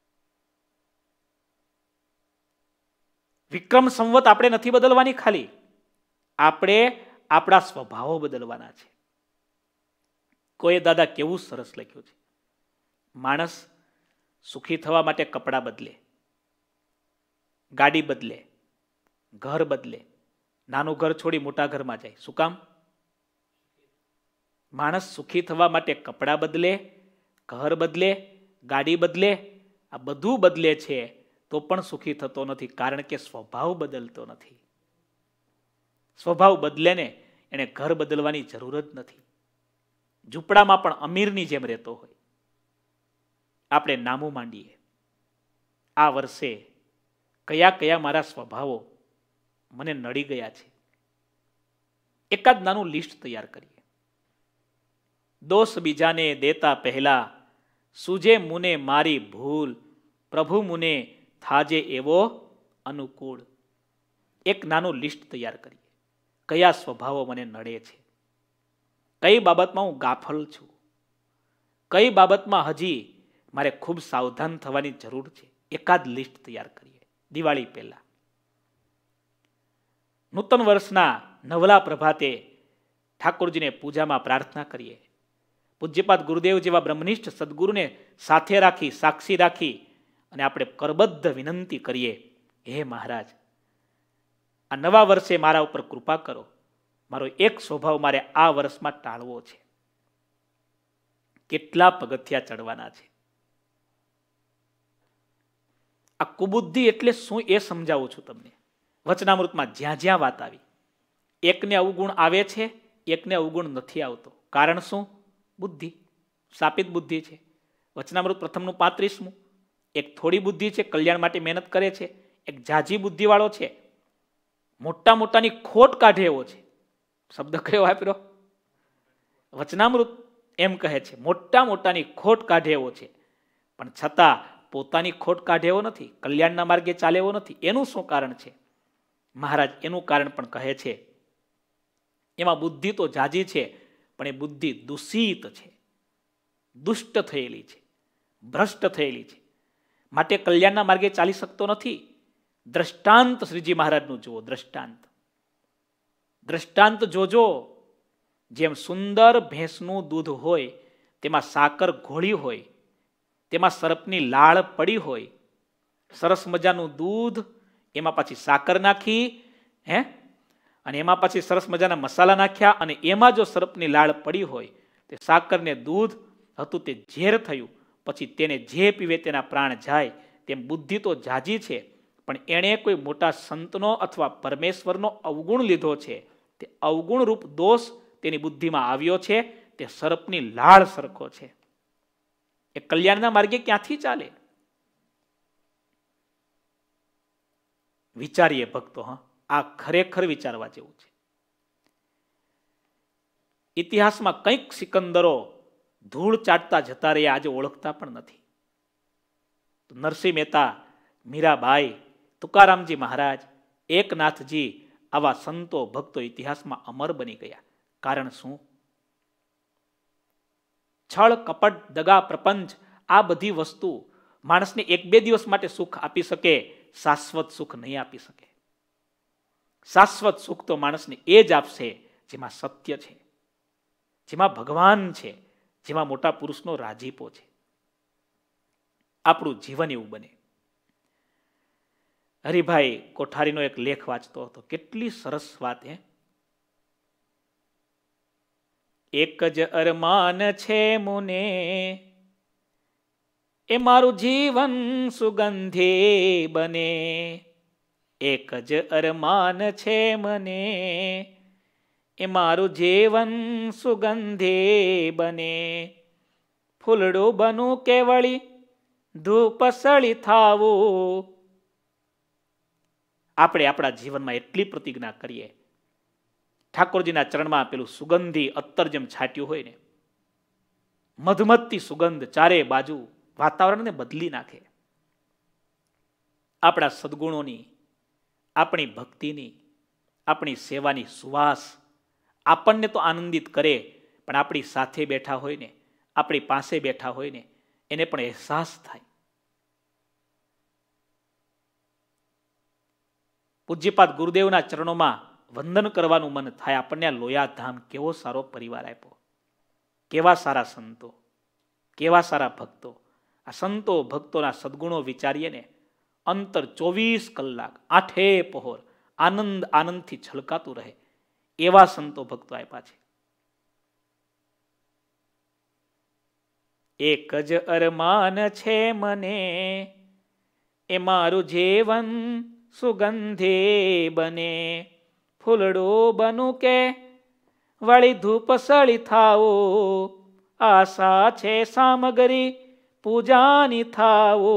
વિક્રમ સંવત આપણે નથી બદલવાની, ખાલી આપણે આપણા સ્વભાવો બદલવાના છે. કોઈ દાદા કેવું સરસ લખ્યું છે, માણસ સુખી થવા માટે કપડાં બદલે, ગાડી બદલે, ઘર બદલે, નાનું ઘર છોડી મોટા ઘરમાં જાય. શું કામ? માણસ સુખી થવા માટે કપડાં બદલે, ઘર બદલે, ગાડી બદલે, આ બધું બદલે છે તો પણ સુખી થતો નથી, કારણ કે સ્વભાવ બદલતો નથી. સ્વભાવ બદલે ને એને ઘર બદલવાની જરૂર જ નથી. ઝૂંપડામાં પણ અમીરની જેમ રહેતો હોય. આપણે નામું માંડીએ, આ વર્ષે કયા કયા મારા સ્વભાવો મને નડી ગયા છે, એકાદ નાનું લિસ્ટ તૈયાર કરીએ. દોષ બીજાને દેતા પહેલા સુજે મુને મારી ભૂલ, પ્રભુ મુને થાજે એવો અનુકૂળ. એક નાનું લિસ્ટ તૈયાર કરીએ. કયા સ્વભાવો મને નડે છે, કઈ બાબતમાં હું ગાફલ છું, કઈ બાબતમાં હજી મારે ખૂબ સાવધાન થવાની જરૂર છે. એકાદ લિસ્ટ તૈયાર કરીએ દિવાળી પહેલા. નૂતન વર્ષના નવલા પ્રભાતે ઠાકોરજીને પૂજામાં પ્રાર્થના કરીએ. પૂજ્યપાદ ગુરુદેવ જેવા બ્રહ્મનિષ્ઠ સદગુરુને સાથે રાખી, સાક્ષી રાખી અને આપણે કરબદ્ધ વિનંતી કરીએ, હે મહારાજ, આ નવા વર્ષે મારા ઉપર કૃપા કરો. મારો એક સ્વભાવ મારે આ વર્ષમાં ટાળવો છે. કેટલા પગથિયા ચડવાના છે. આ કુબુદ્ધિ એટલે શું એ સમજાવું છું તમને. વચનામૃતમાં જ્યાં જ્યાં વાત આવી, એકને અવગુણ આવે છે, એકને અવગુણ નથી આવતો. કારણ શું? બુદ્ધિ, શાપિત બુદ્ધિ છે. વચનામૃત પ્રથમનું પાંત્રીસમું. એક થોડી બુદ્ધિ છે, કલ્યાણ માટે મહેનત કરે છે. એક જાજી બુદ્ધિવાળો છે, મોટા મોટાની ખોટ કાઢે એવો છે. શબ્દ કયો વાપર્યો? વચનામૃત એમ કહે છે મોટા મોટાની ખોટ કાઢે એવો છે, પણ છતાં પોતાની ખોટ કાઢે એવો નથી, કલ્યાણના માર્ગે ચાલે એવો નથી. એનું શું કારણ છે? મહારાજ એનું કારણ પણ કહે છે. એમાં બુદ્ધિ તો જાજી છે, પણ એ બુદ્ધિ દૂષિત છે, દુષ્ટ થયેલી છે, ભ્રષ્ટ થયેલી છે, માટે કલ્યાણના માર્ગે ચાલી શકતો નથી. દ્રષ્ટાંત શ્રીજી મહારાજનું જુઓ. દ્રષ્ટાંત દ્રષ્ટાંત જોજો. જેમ સુંદર ભેંસનું દૂધ હોય, તેમાં સાકર ઘોળી હોય, તેમાં સરપની લાળ પડી હોય, સરસ મજાનું દૂધ, એમાં પછી સાકર નાખી, હે અને એમાં પછી સરસ મજાના મસાલા નાખ્યા, અને એમાં જો સરપની લાળ પડી હોય, તે સાકરને દૂધ હતું તે ઝેર થયું. પછી તેને જે પીવે તેના પ્રાણ જાય. તેમ બુદ્ધિ તો જાજી છે, પણ એણે કોઈ મોટા સંતનો અથવા પરમેશ્વરનો અવગુણ લીધો છે. તે અવગુણ રૂપ દોષ તેની બુદ્ધિમાં આવ્યો છે. તે સર્પની લાળ સરખો છે. એ કલ્યાણના માર્ગે ક્યાંથી ચાલે? વિચારીએ ભક્તો. હા, આ ખરેખર વિચારવા જેવું છે. ઇતિહાસમાં કંઈક સિકંદરો ધૂળ ચાટતા જતા રહ્યા, આજે ઓળખતા પણ નથી. નરસિંહ મહેતા, મીરાબાઈ, તુકારામજી મહારાજ, એકનાથજી, આવા સંતો ભક્તો ઇતિહાસમાં અમર બની ગયા. કારણ શું? છળ, કપટ, દગા, પ્રપંચ, આ બધી વસ્તુ માણસને એક બે દિવસ માટે સુખ આપી શકે, શાશ્વત સુખ નહીં આપી શકે. શાશ્વત સુખ તો માણસને એ જ આપશે જેમાં સત્ય છે, જેમાં ભગવાન છે, જેમાં મોટા પુરુષનો રાજીપો છે. આપણું જીવન એવું બને. હરિભાઈ કોઠારીનો એક લેખ વાંચતો હતો, કેટલી સરસ વાત. હે, એક જ અરમાન છે મુને, એ મારું જીવન સુગંધી બને. એક જ અરમાન છે મને, એ મારું જીવન સુગંધી બને. ફૂલડું બનું કેવળી ધૂપસળી થાવું. આપણે આપણા જીવનમાં એટલી પ્રતિજ્ઞા કરીએ, ઠાકોરજીના ચરણમાં પેલું સુગંધી અત્તર જેમ છાટ્યું હોય ને, મધમત્તી સુગંધ ચારે બાજુ વાતાવરણને બદલી નાખે. આપણા સદગુણોની, આપણી ભક્તિની, આપણી સેવાની સુવાસ આપણને તો આનંદિત કરે, પણ આપણી સાથે બેઠા હોય ને, આપણી પાસે બેઠા હોય ને, એને પણ અહેસાસ થાય. પૂજ્યપાદ ગુરુદેવના ચરણોમાં વંદન કરવાનું મન થાય. આપણને આ લોયાધામ કેવો સારો પરિવાર આપ્યો, કેવા સારા સંતો, કેવા સારા ભક્તો. આ સંતો ભક્તોના સદગુણો વિચારીએ ને, અંતર ચોવીસ કલાક આઠે પહોર આનંદ આનંદથી છલકાતું રહે, એવા સંતો ભક્તો આપ્યા છે. એક જ અરમાન છે મને, એ મારું જીવન સુગંધી બને. ફૂલડું બનું કે વળી ધૂપસળી થાવો, આશા છે સામગરી પૂજાની થાવો.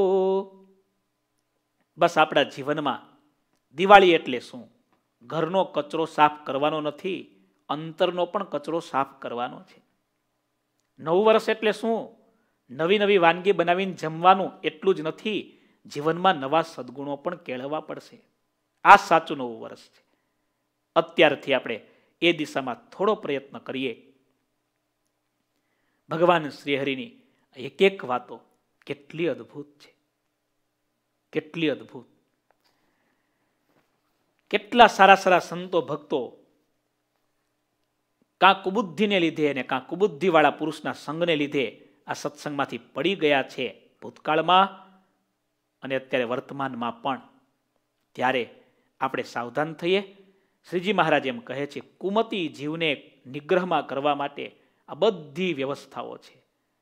બસ આપણા જીવનમાં દિવાળી એટલે શું? ઘરનો કચરો સાફ કરવાનો નથી, અંતરનો પણ કચરો સાફ કરવાનો છે. નવું વર્ષ એટલે શું? નવી નવી વાનગી બનાવીને જમવાનું એટલું જ નથી, જીવનમાં નવા સદગુણો પણ કેળવવા પડશે. આ સાચું નવું વર્ષ છે. અત્યારથી આપણે એ દિશામાં થોડો પ્રયત્ન કરીએ. ભગવાન શ્રીહરિની એક એક વાતો કેટલી અદ્ભુત છે, કેટલી અદ્ભુત. કેટલા સારા સારા સંતો ભક્તો કાં કુબુદ્ધિને લીધે અને કાં કુબુદ્ધિવાળા પુરુષના સંગને લીધે આ સત્સંગમાંથી પડી ગયા છે, ભૂતકાળમાં અને અત્યારે વર્તમાનમાં પણ. ત્યારે આપણે સાવધાન થઈએ. શ્રીજી મહારાજ એમ કહે છે, કુમતી જીવને નિગ્રહમાં કરવા માટે આ બધી વ્યવસ્થાઓ છે.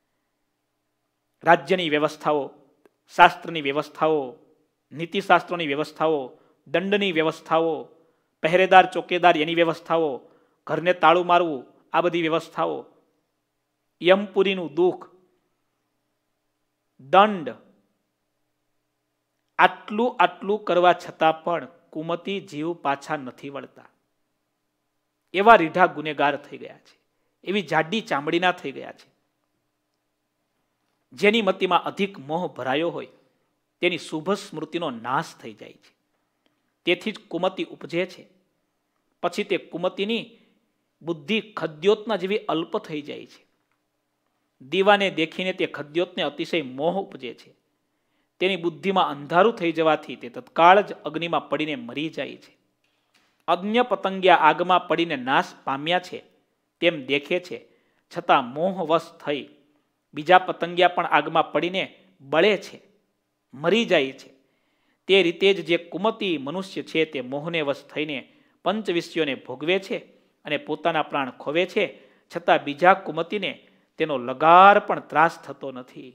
રાજ્યની વ્યવસ્થાઓ, શાસ્ત્રની વ્યવસ્થાઓ, નીતિશાસ્ત્રોની વ્યવસ્થાઓ, દંડની વ્યવસ્થાઓ, પહેરેદાર ચોકેદાર એની વ્યવસ્થાઓ, ઘરને તાળું મારવું, આ બધી વ્યવસ્થાઓ, યમપુરીનું દુઃખ, દંડ, આટલું આટલું કરવા છતાં પણ કુમતી જીવ પાછા નથી વળતા. એવા રીઢા ગુનેગાર થઈ ગયા છે, એવી જાડી ચામડીના થઈ ગયા છે. જેની મતિમાં અધિક મોહ ભરાયો હોય તેની શુભ સ્મૃતિનો નાશ થઈ જાય છે. તેથી જ કુમતી ઉપજે છે. પછી તે કુમતીની બુદ્ધિ ખદ્યોતના જેવી અલ્પ થઈ જાય છે. દીવાને દેખીને તે ખદ્યોતને અતિશય મોહ ઉપજે છે. તેની બુદ્ધિમાં અંધારું થઈ જવાથી તે તત્કાળ જ અગ્નિમાં પડીને મરી જાય છે. અન્ય પતંગિયા આગમાં પડીને નાશ પામ્યા છે તેમ દેખે છે, છતાં મોહવશ થઈ બીજા પતંગિયા પણ આગમાં પડીને બળે છે, મરી જાય છે. તે રીતે જ જે કુમતી મનુષ્ય છે તે મોહને વશ થઈને પંચવિષયોને ભોગવે છે અને પોતાના પ્રાણ ખોવે છે, છતાં બીજા કુમતીને તેનો લગાર પણ ત્રાસ થતો નથી.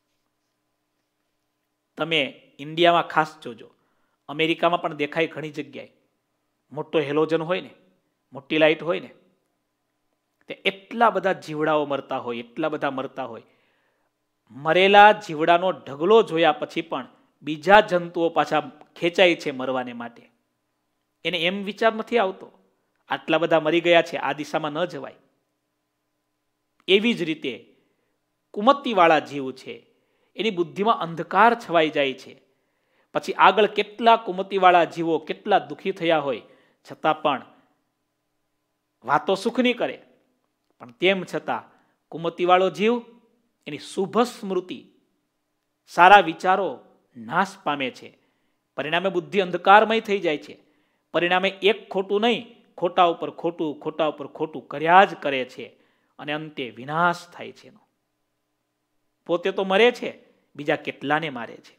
તમે ઇન્ડિયામાં ખાસ જોજો, અમેરિકામાં પણ દેખાય ઘણી જગ્યાએ. મોટો હેલોજન હોય ને, મોટી લાઇટ હોય ને, તે એટલા બધા જીવડાઓ મરતા હોય, એટલા બધા મરતા હોય. મરેલા જીવડાનો ઢગલો જોયા પછી પણ બીજા જંતુઓ પાછા ખેંચાય છે મરવાને માટે. એને એમ વિચાર નથી આવતો આટલા બધા મરી ગયા છે, આ દિશામાં ન જવાય. એવી જ રીતે કુમતીવાળા જીવ છે, એની બુદ્ધિમાં અંધકાર છવાઈ જાય છે. પછી આગળ કેટલા કુમતીવાળા જીવો કેટલા દુઃખી થયા હોય, છતાં પણ વાતો સુખની કરે, પણ તેમ છતાં કુમતીવાળો જીવ એની શુભ સ્મૃતિ સારા વિચારો નાશ પામે છે. પરિણામે બુદ્ધિ અંધકારમય થઈ જાય છે. પરિણામે એક ખોટું નહીં, ખોટા ઉપર ખોટું, ખોટા ઉપર ખોટું કર્યા જ કરે છે અને અંતે વિનાશ થાય છે. પોતે તો મરે છે, બીજા કેટલાને મારે છે.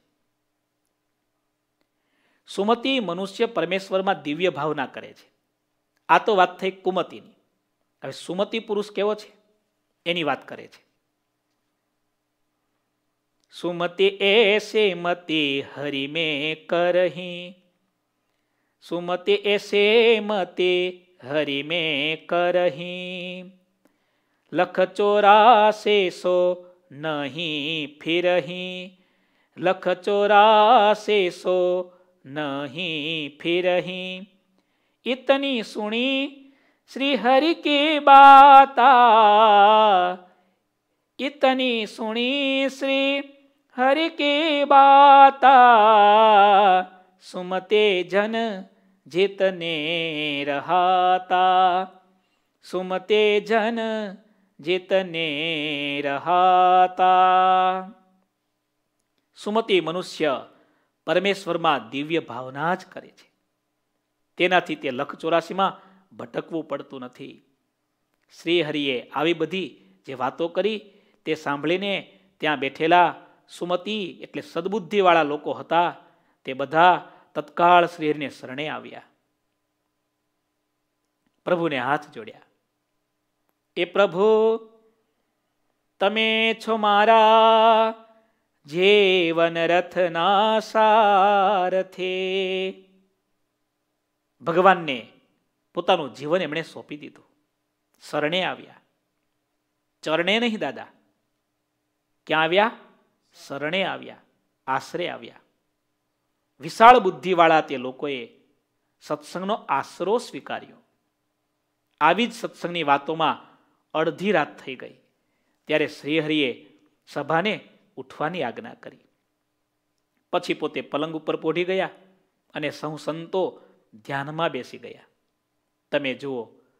સુમતિ મનુષ્ય પરમેશ્વરમાં દિવ્ય ભાવના કરે છે. આ તો વાત થઈ કુમતિની. હવે સુમતિ પુરુષ કેવો છે એની વાત કરે છે. સુમતિ એસે મતિ હરિ મેં કરહી, સુમતિ એસે મતિ હરિ મેં કરહી, લખ ચોરાસે સો નહીં ફિરહી, લખ ચોરાસે સો नहीं फिरही, इतनी सुनी श्री हरि की बाता, इतनी सुनी श्री हरि की बाता, सुमते जन जितने रहाता, सुमते जन जितने रहाता. સુમતિ મનુષ્ય પરમેશ્વરમાં દિવ્ય ભાવના જ કરે છે. તેનાથી તે લખ ચોરાસીમાં ભટકવું પડતું નથી. શ્રી હરિએ આવી બધી જે વાતો કરી તે સાંભળીને ત્યાં બેઠેલા સુમતિ એટલે સદબુદ્ધિવાળા લોકો હતા તે બધા તત્કાળ શ્રીહરિને શરણે આવ્યા, પ્રભુને હાથ જોડ્યા. એ પ્રભુ, તમે છો મારા જીવન રથના સારથે. ભગવાનને પોતાનું જીવન એમણે સોંપી દીધું, શરણે આવ્યા. ચરણે નહીં દાદા, ક્યાં આવ્યા? શરણે આવ્યા, આશરે આવ્યા. વિશાળ બુદ્ધિવાળા તે લોકોએ સત્સંગનો આશરો સ્વીકાર્યો. આવી જ સત્સંગની વાતોમાં અડધી રાત થઈ ગઈ ત્યારે શ્રીહરિએ સભાને ઉઠવાની આજ્ઞા કરી. પછી પોતે પલંગ ઉપર પોઢી ગયા અને સૌ સંતો ધ્યાનમાં બેસી ગયા. તમે જુઓ,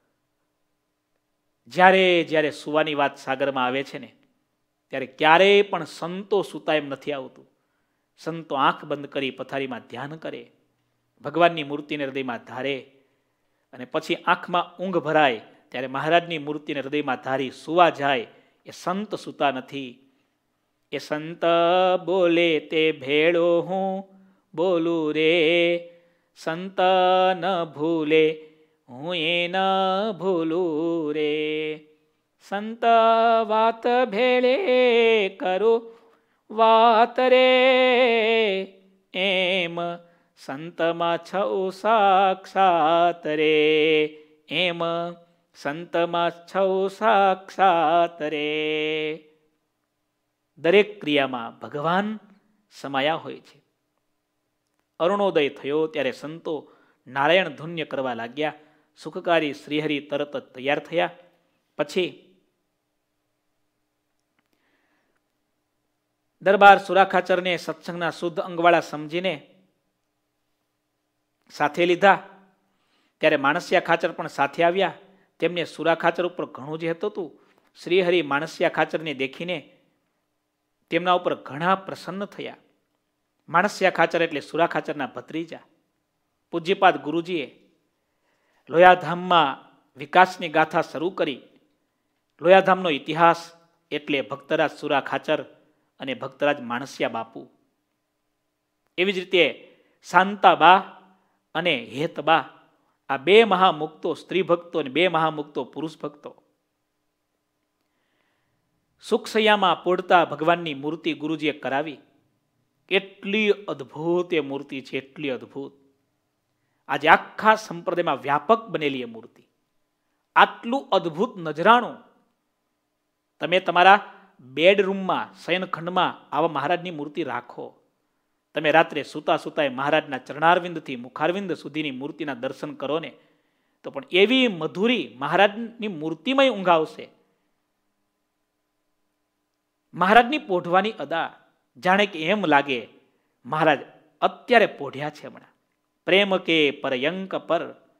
જ્યારે જ્યારે સુવાની વાત સાગરમાં આવે છે ને ત્યારે ક્યારેય પણ સંતો સુતા એમ નથી આવતું. સંતો આંખ બંધ કરી પથારીમાં ધ્યાન કરે, ભગવાનની મૂર્તિને હૃદયમાં ધારે અને પછી આંખમાં ઊંઘ ભરાય ત્યારે મહારાજની મૂર્તિને હૃદયમાં ધારી સુવા જાય. એ સંત સુતા નથી. એ સંત બોલે તે ભેળો હું બોલું રે, સંત ન ભૂલે હું એ ન ભૂલું રે, સંત વાત ભેળે કરું વાત રે, એમ સંતમાં છઉ સાક્ષાત રે, એમ સંતમાં છઉ સાક્ષાત રે. દરેક ક્રિયામાં ભગવાન સમાયા હોય છે. અરુણોદય થયો ત્યારે સંતો નારાયણ ધુન્ય કરવા લાગ્યા. સુખકારી શ્રીહરિ તરત જ તૈયાર થયા. પછી દરબાર સુરાખાચરને સત્સંગના શુદ્ધ અંગવાળા સમજીને સાથે લીધા. ત્યારે માણસિયા ખાચર પણ સાથે આવ્યા. તેમને સુરાખાચર ઉપર ઘણું જે હતું, શ્રીહરિ માણસિયા ખાચરને દેખીને તેમના ઉપર ઘણા પ્રસન્ન થયા. માણસિયા ખાચર એટલે સુરાખાચરના ભત્રીજા. પૂજ્યપાદ ગુરુજીએ લોયાધામમાં વિકાસની ગાથા શરૂ કરી. લોયાધામનો ઇતિહાસ એટલે ભક્તરાજ સુરાખાચર અને ભક્તરાજ માણસિયા બાપુ. એવી જ રીતે શાંતાબા અને હેતબા, આ બે મહામુક્તો સ્ત્રી ભક્તો અને બે મહામુક્તો પુરુષ ભક્તો. સુખસૈયામાં પોઢતા ભગવાનની મૂર્તિ ગુરુજીએ કરાવી. એટલી અદ્ભુત એ મૂર્તિ છે, એટલી અદ્ભુત. આજે આખા સંપ્રદાયમાં વ્યાપક બનેલી એ મૂર્તિ. આટલું અદ્ભુત નજરાણું તમે તમારા બેડરૂમમાં, શયનખંડમાં આવા મહારાજની મૂર્તિ રાખો. તમે રાત્રે સૂતા સૂતા મહારાજના ચરણારવિંદથી મુખારવિંદ સુધીની મૂર્તિના દર્શન કરો ને તો પણ એવી મધુરી મહારાજની મૂર્તિમાં ઊંઘ આવશે. મહારાજની પોઢવાની અદા જાણે કે એમ લાગે મહારાજ અત્યારે પોઢ્યા છે હમણાં. પ્રેમ કે પરયંક પર,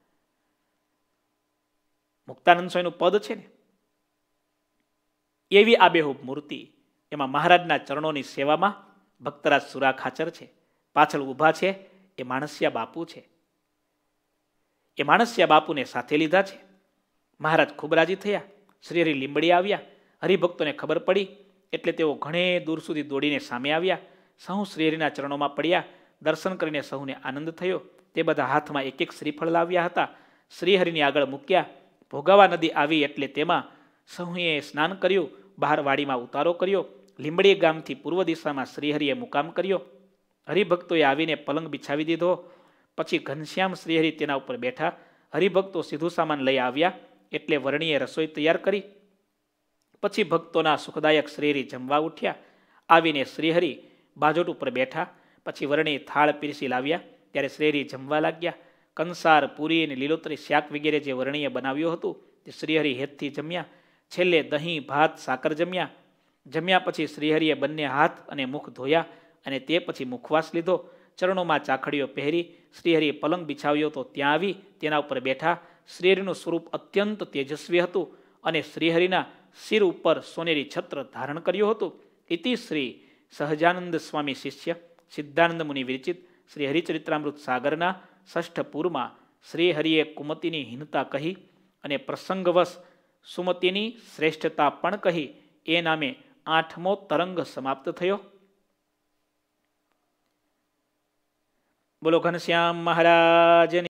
મુક્તાનંદ સ્વામીનું પદ છે ને, એવી આબેહૂબ મૂર્તિ. એમાં મહારાજના ચરણોની સેવામાં ભક્તરાજ સુરા ખાચર છે, પાછળ ઊભા છે એ માણસિયા બાપુ છે. એ માણસિયા બાપુને સાથે લીધા છે. મહારાજ ખૂબ રાજી થયા. શ્રીહરિ લીંબડી આવ્યા. હરિભક્તોને ખબર પડી એટલે તેઓ ઘણે દૂર સુધી દોડીને સામે આવ્યા. સહુ શ્રીહરિના ચરણોમાં પડ્યા. દર્શન કરીને સહુને આનંદ થયો. તે બધા હાથમાં એક એક શ્રીફળ લાવ્યા હતા. શ્રીહરિની આગળ મૂક્યા. ભોગાવા નદી આવી એટલે તેમાં સહુએ સ્નાન કર્યું. બહાર વાડીમાં ઉતારો કર્યો. લીંબડી ગામથી પૂર્વ દિશામાં શ્રીહરિએ મુકામ કર્યો. હરિભક્તોએ આવીને પલંગ બિછાવી દીધો. પછી ઘનશ્યામ શ્રીહરિ તેના ઉપર બેઠા. હરિભક્તો સીધું સામાન લઈ આવ્યા એટલે વર્ણીએ રસોઈ તૈયાર કરી. પછી ભક્તોના સુખદાયક શ્રીહરિ જમવા ઉઠ્યા. આવીને શ્રીહરિ બાજોટ ઉપર બેઠા. પછી વર્ણી થાળ પીરસી લાવ્યા ત્યારે શ્રીહરિ જમવા લાગ્યા. કંસાર, પૂરી અને લીલોતરી શાક વગેરે જે વર્ણીએ બનાવ્યું હતું તે શ્રીહરિ હેતથી જમ્યા. છેલ્લે દહીં, ભાત, સાકર જમ્યા. જમ્યા પછી શ્રીહરિએ બંને હાથ અને મુખ ધોયા અને તે પછી મુખવાસ લીધો. ચરણોમાં ચાખડીઓ પહેરી શ્રીહરિએ પલંગ બિછાવ્યો તો ત્યાં આવી તેના ઉપર બેઠા. શ્રીહરિનું સ્વરૂપ અત્યંત તેજસ્વી હતું અને શ્રીહરિના શિર ઉપર સોનેરી છત્ર ધારણ કર્યું હતું. ઇતિ શ્રી સહજાનંદ સ્વામી શિષ્ય સિદ્ધાનંદ મુનિ વિરચિત શ્રી હરિચરિત્રામૃત સાગરના ષષ્ઠ પૂરમાં શ્રીહરિએ કુમતિની હીનતા કહી અને પ્રસંગવશ સુમતિની શ્રેષ્ઠતા પણ કહી એ નામે આઠમો તરંગ સમાપ્ત થયો. બોલો ઘનશ્યામ મહારાજ.